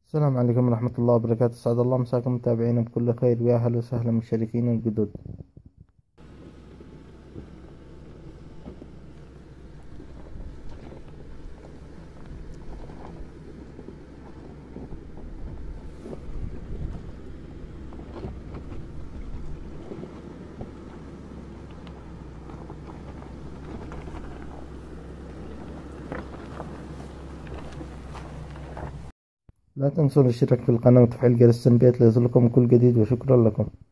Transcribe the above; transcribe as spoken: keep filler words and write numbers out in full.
السلام عليكم ورحمة الله وبركاته. أسعد الله مساكم متابعينا بكل خير، ويا أهلا وسهلا بالمشاركين الجدد. لا تنسوا الاشتراك في القناة وتفعيل جرس التنبيهات ليصلكم كل جديد، وشكرا لكم.